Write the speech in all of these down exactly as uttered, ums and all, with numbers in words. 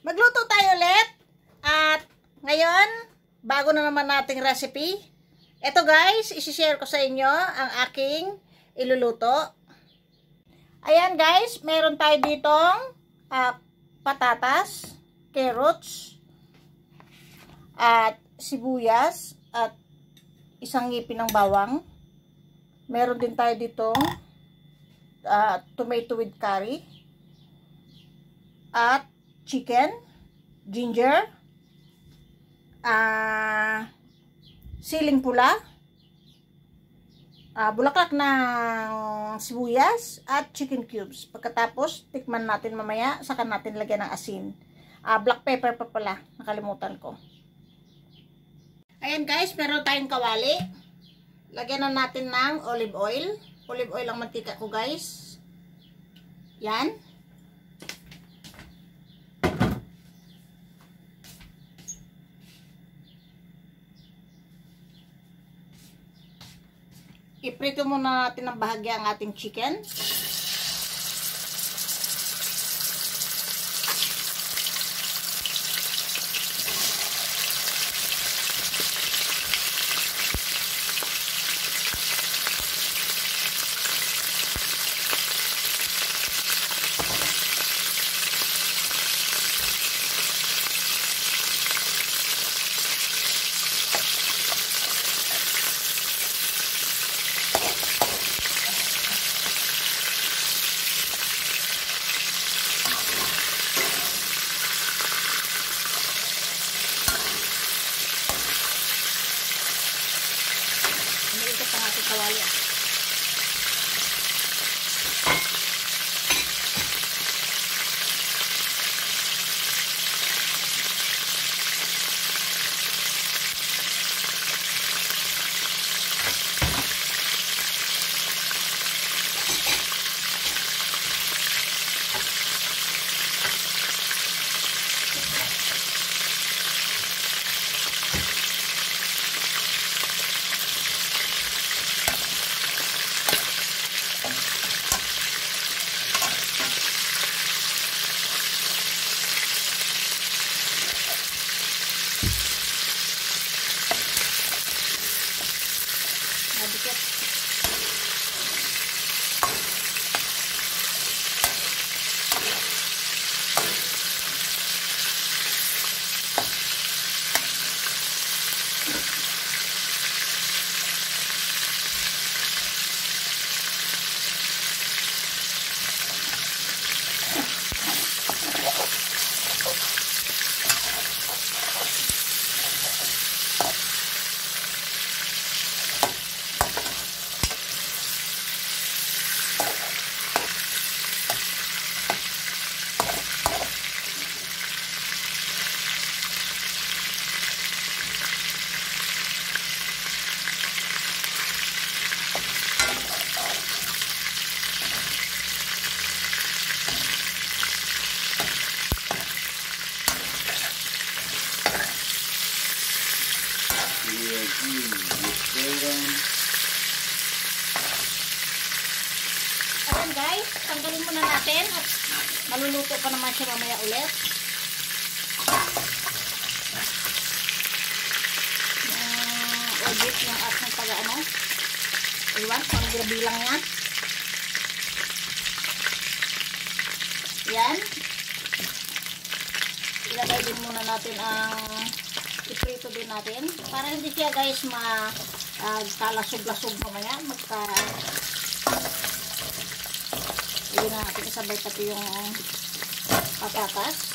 Magluto tayo ulit. At ngayon, bago na naman nating recipe. Ito guys, isi-share ko sa inyo ang aking iluluto. Ayan guys, meron tayo ditong uh, patatas, carrots, at sibuyas, at isang ngipin ng bawang. Meron din tayo ditong uh, tomato with curry, at chicken, ginger, uh, siling pula, uh, bulaklak ng sibuyas, at chicken cubes. Pagkatapos, tikman natin mamaya, saka natin lagyan ng asin. Uh, black pepper pa pala, nakalimutan ko. Ayan guys, meron tayong kawali. Lagyan na natin ng olive oil. Olive oil ang mantika ko guys. Yan. Iprito muna natin ng bahagya ang ating chicken. Kawali. Dikit. Ayan guys, tanggalin muna natin at maluluto pa naman siya mamaya ulit. Yung audit yung at ng taga ano. Iwan, pang bilang niya. Yan. Ilagay din muna natin ang iprito din natin para hindi siya guys ma uh, kalasog-lasog mamaya magka hindi na natin isabay pati yung patatas.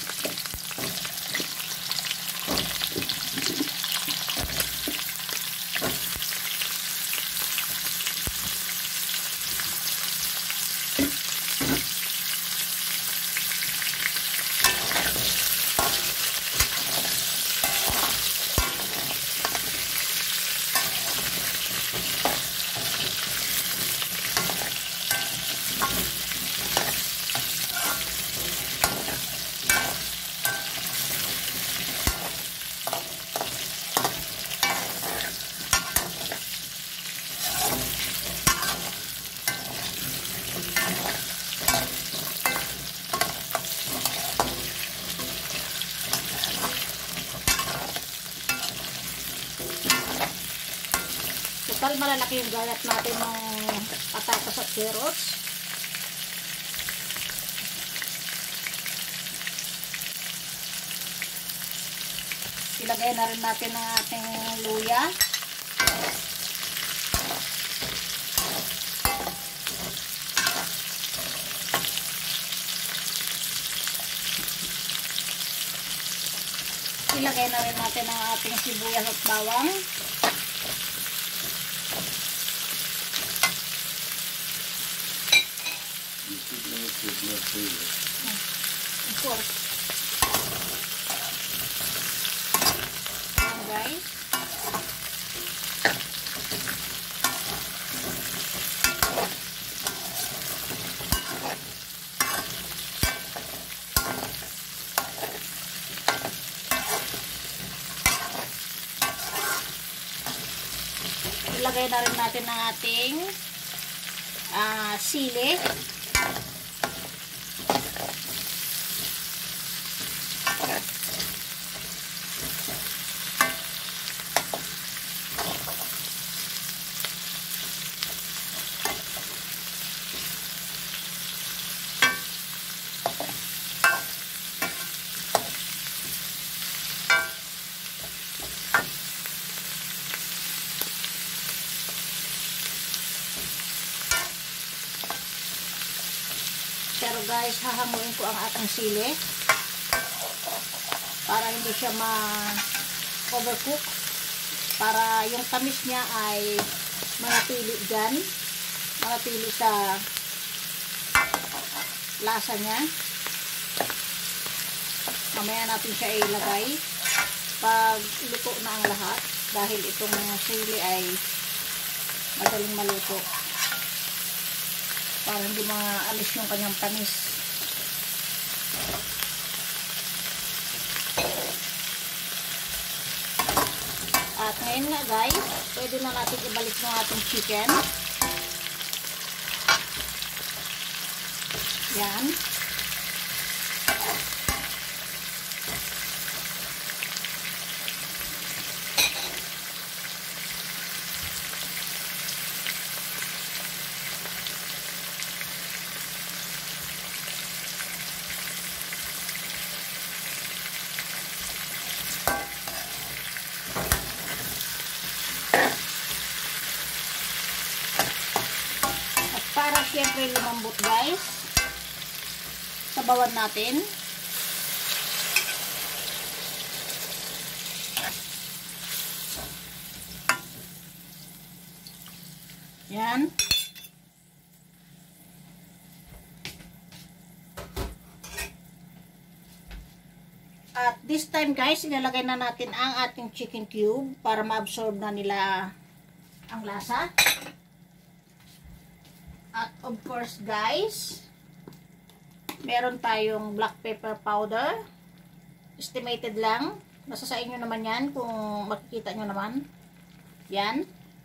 Dahil malalaki yung gayat natin ng patatas at carrots. Ilagay na rin natin ang ating luya. Ilagay na rin natin ang ating sibuyas at bawang. Of course. Ayan guys. Ilagay na rin natin ang ating uh, sili. Pero guys, hahanguin ko ang ating sili para hindi siya ma-overcook, para yung tamis niya ay manatili dyan, manatili sa lasa niya. Mamaya natin siya ilagay pag luto na ang lahat, dahil itong sili ay madaling maluto para hindi maalis yung kanyang tamis. At ngayon nga guys, pwede na natin ibalik ng ating chicken. Yan. Para siyempre lumambot guys, sabawan natin. Yan. At this time guys, ilalagay na natin ang ating chicken cube para ma-absorb na nila ang lasa. At of course guys, meron tayong black pepper powder. Estimated lang. Nasa sa inyo naman yan kung makikita nyo naman. Yan.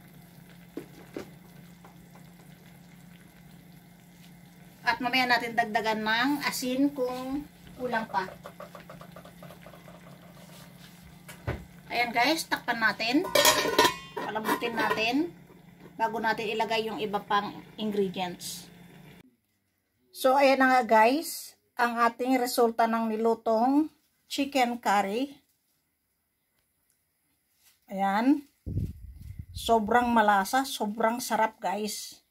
At mamaya natin dagdagan ng asin kung kulang pa. Ayan guys, takpan natin. Palambutin natin bago natin ilagay yung iba pang ingredients. So, ayan na nga guys, ang ating resulta ng nilutong chicken curry. Ayan. Sobrang malasa, sobrang sarap guys.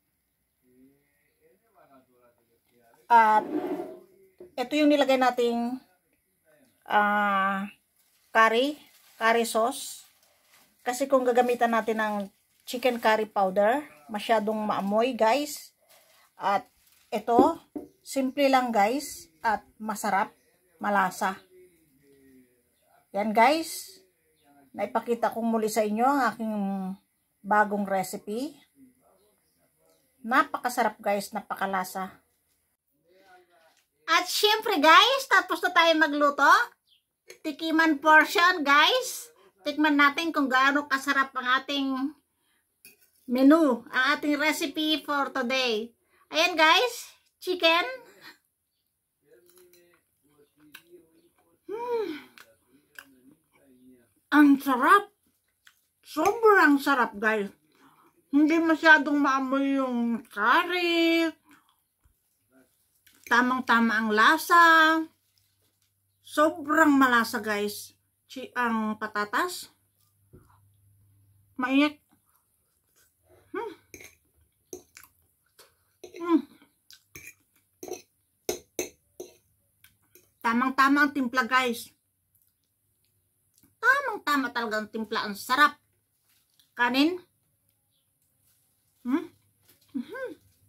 At ito yung nilagay nating uh, curry, curry sauce. Kasi kung gagamitan natin ng chicken curry powder, masyadong maamoy guys. At ito, simple lang guys at masarap, malasa. Yan guys, naipakita kong muli sa inyo ang aking bagong recipe. Napakasarap guys, napakalasa. At syempre guys, tapos na tayo magluto. Tikiman portion guys. Tikman natin kung gaano kasarap ang ating menu, ang ating recipe for today. Ayan guys, chicken. Hmm. Ang sarap. Sobrang sarap guys. Hindi masyadong maamoy yung curry. Tamang-tama ang lasa. Sobrang malasa guys. Chi ang patatas. Mainit. Hmm. Hmm. Tamang-tama ang timpla guys. Tamang-tama talaga ang timpla. Ang sarap. Kanin. Hmm? Mm-hmm.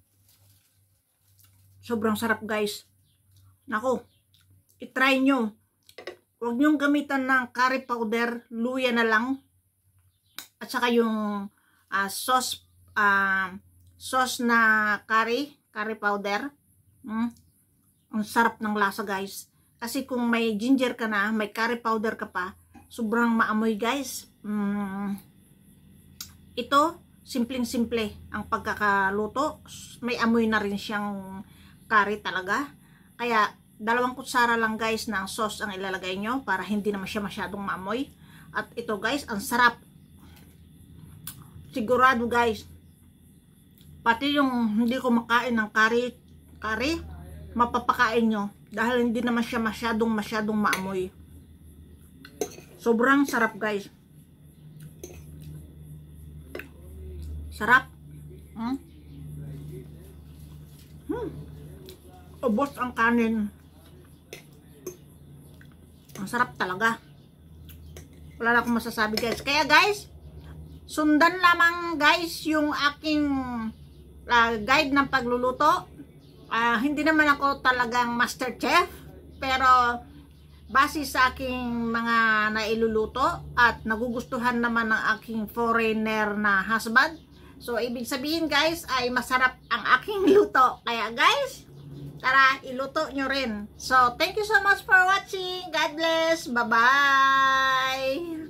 Sobrang sarap guys. Naku, itry nyo. Huwag nyong gamitan ng curry powder, luya na lang. At saka yung uh, sauce, uh, sauce na curry, curry powder. Hmm? Ang sarap ng lasa guys. Kasi kung may ginger ka na, may curry powder ka pa, sobrang maamoy guys. Hmm. Ito, simpleng-simple ang pagkakaluto. May amoy na rin siyang curry talaga. Kaya, dalawang kutsara lang guys ng sauce ang ilalagay nyo para hindi naman siya masyadong maamoy. At ito guys, ang sarap. Sigurado guys, pati yung hindi kumakain ng curry, curry, mapapakain nyo. Dahil hindi naman siya masyadong masyadong maamoy. Sobrang sarap guys. Sarap. Hmm? Hmm. Ubos ang kanin. Ang sarap talaga. Wala na akong masasabi guys. Kaya guys, sundan lamang guys yung aking uh, guide ng pagluluto. Uh, hindi naman ako talagang master chef. Pero base sa aking mga nailuluto at nagugustuhan naman ng aking foreigner na husband. So, ibig sabihin guys, ay masarap ang aking luto. Kaya guys, tara, iluto nyo rin. So, thank you so much for watching. God bless. Bye-bye.